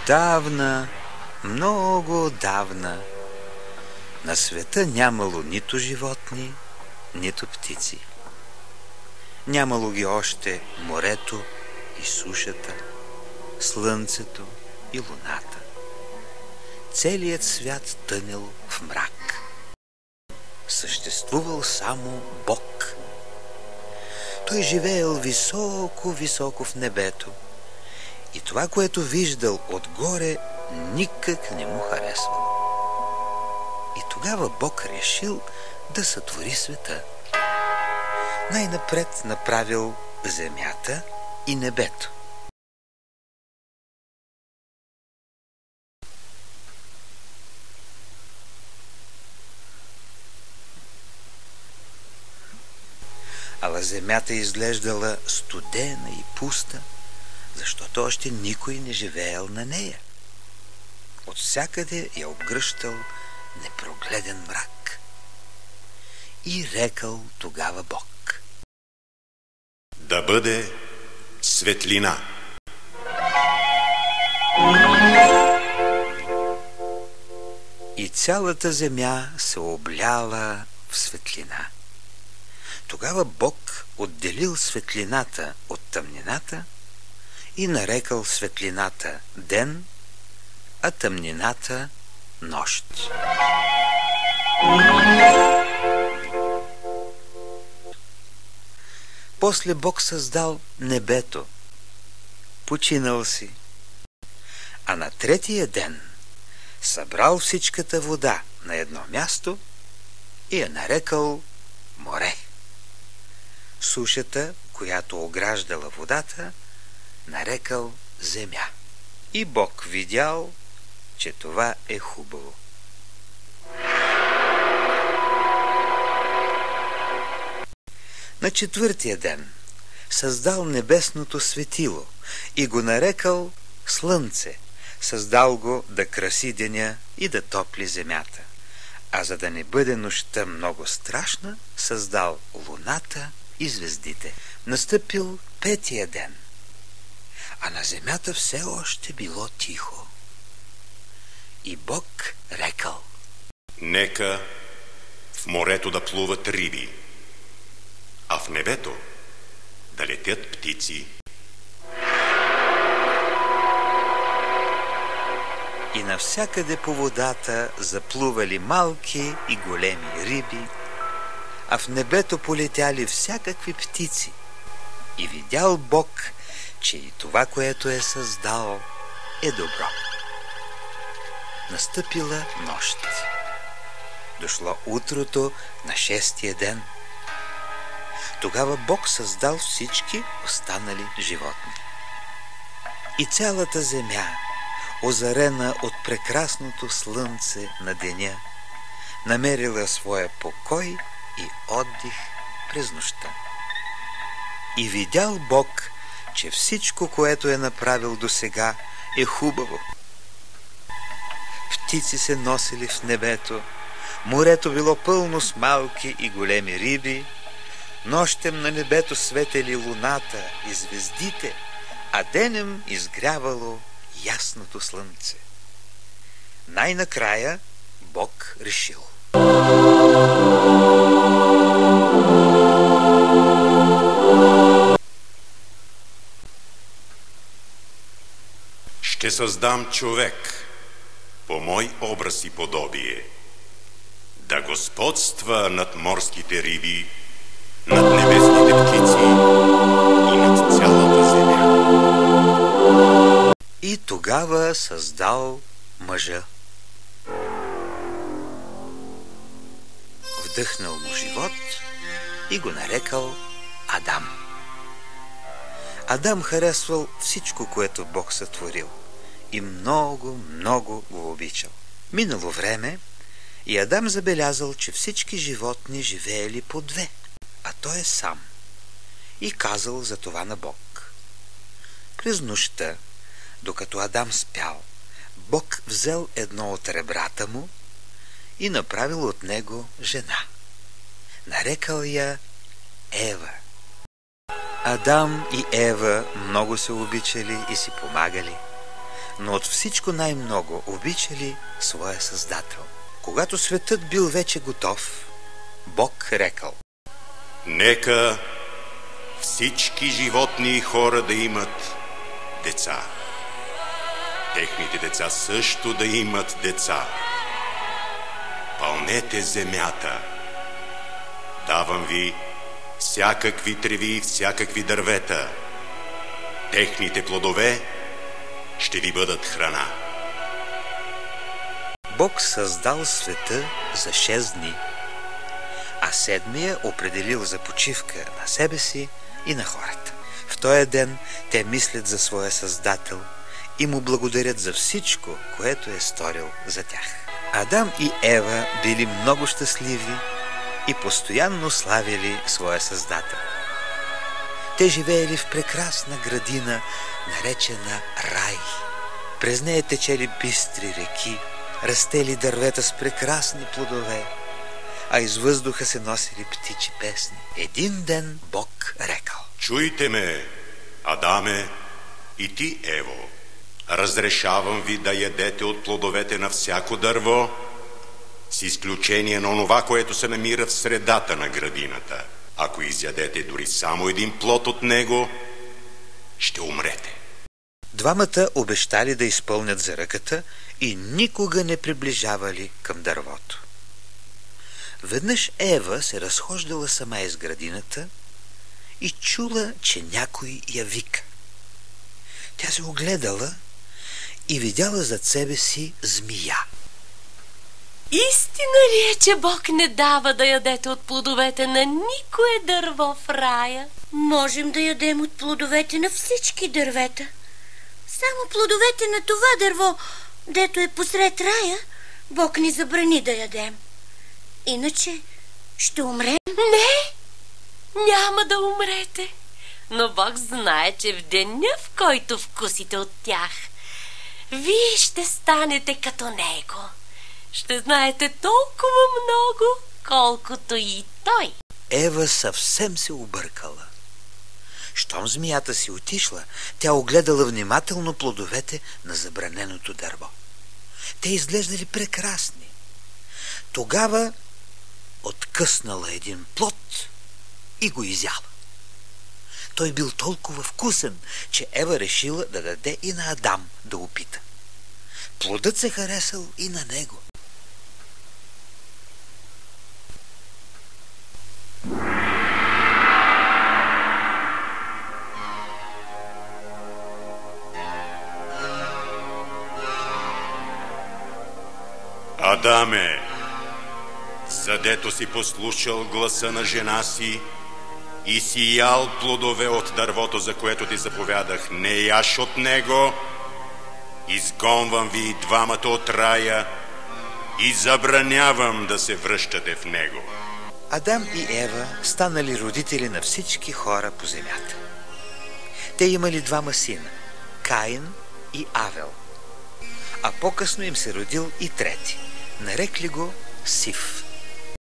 Отдавна, много отдавна, на света нямало нито животни, нито птици. Нямало ги още морето и сушата, слънцето и луната. Целият свят тънел в мрак. Съществувал само Бог. Той живеел високо, високо в небето. И това, което виждал отгоре, никак не му харесвало. И тогава Бог решил да сътвори света. Най-напред направил земята и небето. Ала земята изглеждала студена и пуста, защото още никой не живеел на нея. От всякъде я обгръщал непрогледен мрак. И рекал тогава Бог: да бъде светлина. И цялата земя се обляла в светлина. Тогава Бог отделил светлината от тъмнината и нарекал светлината ден, а тъмнината нощ. После Бог създал небето, починал си, а на третия ден събрал всичката вода на едно място и я нарекал море. Сушата, която ограждала водата, нарекал земя. И Бог видял, че това е хубаво. На четвъртия ден създал небесното светило и го нарекал слънце. Създал го да краси деня и да топли земята. А за да не бъде нощта много страшна, създал луната и звездите. Настъпил петия ден, а на земята все още било тихо. И Бог рекал: нека в морето да плуват риби, а в небето да летят птици. И навсякъде по водата заплували малки и големи риби, а в небето полетяли всякакви птици. И видял Бог, че и това, което е създал, е добро. Настъпила нощ. Дошло утрото на шестия ден. Тогава Бог създал всички останали животни. И цялата земя, озарена от прекрасното слънце на деня, намерила своя покой и отдих през нощта. И видял Бог, че всичко, което е направил досега, е хубаво. Птици се носили в небето, морето било пълно с малки и големи риби, нощем на небето светели луната и звездите, а денем изгрявало ясното слънце. Най-накрая Бог решил: ще създам човек по мой образ и подобие, да господства над морските риби, над небесните птици и над цялата земя. И тогава създал мъжа. Вдъхнал му живот и го нарекал Адам. Адам харесвал всичко, което Бог сътворил, и много, много го обичал. Минало време и Адам забелязал, че всички животни живеели по две, а той е сам, и казал за това на Бог. През нощта, докато Адам спял, Бог взел едно от ребрата му и направил от него жена. Нарекал я Ева. Адам и Ева много се обичали и си помагали. но от всичко най-много обичали своя Създател. Когато светът бил вече готов, Бог рекал: нека всички животни и хора да имат деца. Техните деца също да имат деца. Пълнете земята. Давам ви всякакви треви и всякакви дървета. Техните плодове ще ви бъдат храна. Бог създал света за 6 дни, а седмия определил за почивка на себе си и на хората. В този ден те мислят за своя Създател и му благодарят за всичко, което е сторил за тях. Адам и Ева били много щастливи и постоянно славили своя Създател. Те живеели в прекрасна градина, наречена рай. През нея течели бистри реки, растели дървета с прекрасни плодове, а из въздуха се носили птичи песни. Един ден Бог рекал: чуйте ме, Адаме, и ти, Ево. Разрешавам ви да ядете от плодовете на всяко дърво, с изключение на онова, което се намира в средата на градината. Ако изядете дори само един плод от него, ще умрете. Двамата обещали да изпълнят заръката и никога не приближавали към дървото. Веднъж Ева се разхождала сама из градината и чула, че някой я вика. Тя се огледала и видяла зад себе си змия. Истина ли е, че Бог не дава да ядете от плодовете на никое дърво в рая? Можем да ядем от плодовете на всички дървета. Само плодовете на това дърво, дето е посред рая, Бог ни забрани да ядем. Иначе ще умрем. Не, няма да умрете. Но Бог знае, че в деня, в който вкусите от тях, вие ще станете като Него. Ще знаете толкова много, колкото и Той. Ева съвсем се объркала. Щом змията си отишла, тя огледала внимателно плодовете на забраненото дърво. Те изглеждали прекрасни. Тогава откъснала един плод и го изяла. Той бил толкова вкусен, че Ева решила да даде и на Адам да опита. Плодът се харесал и на него. Адаме, задето си послушал гласа на жена си и си ял плодове от дървото, за което ти заповядах, не яш от него, изгонвам ви и двамата от рая и забранявам да се връщате в него. Адам и Ева станали родители на всички хора по земята. Те имали 2 сина – Каин и Авел. А по-късно им се родил и трети. Нарекли го Сив.